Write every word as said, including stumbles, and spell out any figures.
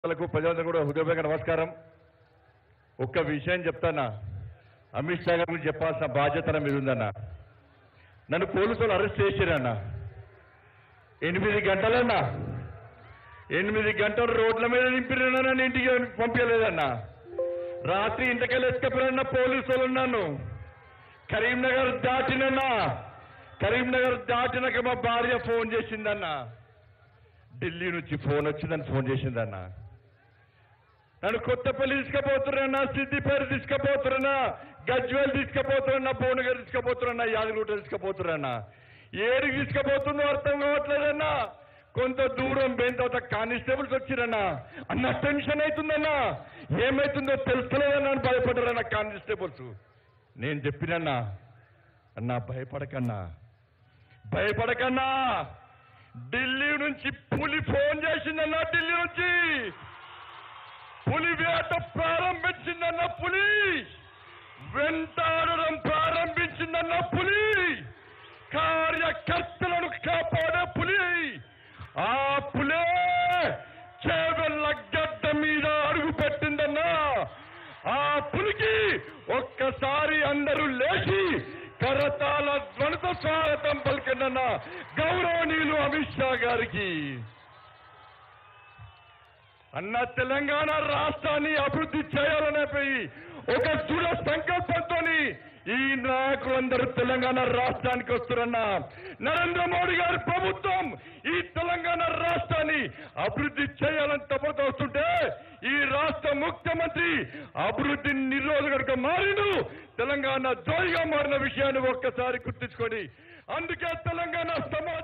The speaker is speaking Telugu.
ప్రజలందరూ కూడా హృదయపూర్వక నమస్కారం. ఒక్క విషయం చెప్తానా, అమిత్ షా గారికి చెప్పాల్సిన బాధ్యత మీద ఉందన్న. నన్ను పోలీసులు అరెస్ట్ చేశారన్న. ఎనిమిది గంటలన్నా ఎనిమిది గంటలు రోడ్ల మీద నింపిరన్నా, నన్ను ఇంటికి పంపించలేదన్నా. రాత్రి ఇంటికెళ్ళి ఎత్తుకపోయినా పోలీసులు ఉన్నాను. కరీంనగర్ దాటినన్నా, కరీంనగర్ దాటినాక మా భార్య ఫోన్ చేసిందన్నా. ఢిల్లీ నుంచి ఫోన్ వచ్చిందని ఫోన్ చేసిందన్న. నన్ను కొత్తపల్లి తీసుకుపోతున్నా, సిద్దిపేట తీసుకుపోతున్నా, గజ్వేల్ తీసుకుపోతున్నా, భువనగిరి తీసుకుపోతున్నా, యాదగిరిగుట్ట తీసుకుపోతున్నా. ఏడికి తీసుకుపోతున్నా అర్థం కావట్లేదన్నా. కొంత దూరం పోయిన తర్వాత కానిస్టేబుల్స్ వచ్చిరన్నా. అన్న టెన్షన్ అవుతుందన్నా, ఏమైతుందో తెలుస్తలేదన్నా అని భయపడ్డారన్నా కానిస్టేబుల్స్. నేను చెప్పినన్నా, అన్నా భయపడకన్నా, భయపడకన్నా. ఢిల్లీ నుంచి పులి ఫోన్ చేసిందన్నా. ఢిల్లీ నుంచి పులి వేట ప్రారంభించిందన్న పులి, వెంటాడడం ప్రారంభించిందన్న పులి, కార్యకర్తలను కాపాడే పులి. ఆ పులే చేవెళ్ళ గడ్డ మీద అడుగు పెట్టిందన్నా. ఆ పులికి ఒక్కసారి అందరూ లేచి కరతాల ధ్వనిత స్వాగతం పలికిందన్న గౌరవనీయులు అమిత్ షా గారికి. అన్న తెలంగాణ రాష్ట్రాన్ని అభివృద్ధి చేయాలనే ఒక దృఢ సంకల్పంతో ఈ నాయకులందరూ తెలంగాణ రాష్ట్రానికి వస్తున్నా. నరేంద్ర మోడీ గారి ప్రభుత్వం ఈ తెలంగాణ రాష్ట్రాన్ని అభివృద్ధి చేయాలని తప్పతో వస్తుంటే ఈ రాష్ట్ర ముఖ్యమంత్రి అభివృద్ధి నిరోధకుడిగా మారిను, తెలంగాణ జోయిగా మారిన విషయాన్ని ఒక్కసారి గుర్తించుకోండి. అందుకే తెలంగాణ సమాజం